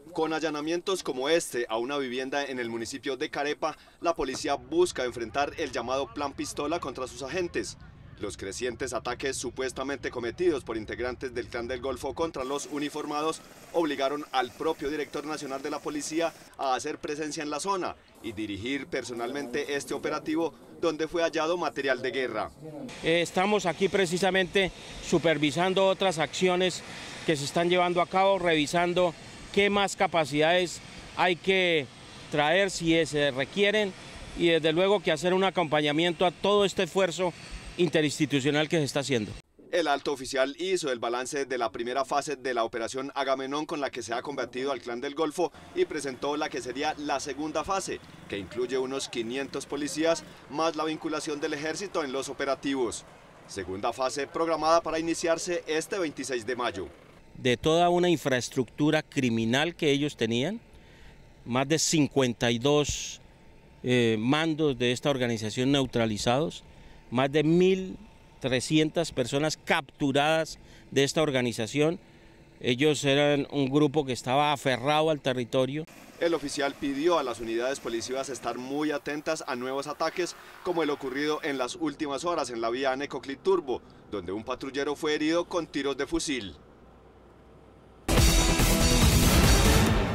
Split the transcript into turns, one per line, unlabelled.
Con allanamientos como este a una vivienda en el municipio de Carepa, la policía busca enfrentar el llamado Plan Pistola contra sus agentes. Los crecientes ataques supuestamente cometidos por integrantes del Clan del Golfo contra los uniformados obligaron al propio director nacional de la policía a hacer presencia en la zona y dirigir personalmente este operativo donde fue hallado material de guerra.
Estamos aquí precisamente supervisando otras acciones que se están llevando a cabo, revisando qué más capacidades hay que traer si se requieren y desde luego que hacer un acompañamiento a todo este esfuerzo interinstitucional que se está haciendo.
El alto oficial hizo el balance de la primera fase de la operación Agamenón con la que se ha combatido al Clan del Golfo y presentó la que sería la segunda fase, que incluye unos 500 policías más la vinculación del ejército en los operativos. Segunda fase programada para iniciarse este 26 de mayo.
De toda una infraestructura criminal que ellos tenían, más de 52 mandos de esta organización neutralizados, más de 1.300 personas capturadas de esta organización. Ellos eran un grupo que estaba aferrado al territorio.
El oficial pidió a las unidades policivas estar muy atentas a nuevos ataques como el ocurrido en las últimas horas en la vía Necoclí-Turbo, donde un patrullero fue herido con tiros de fusil.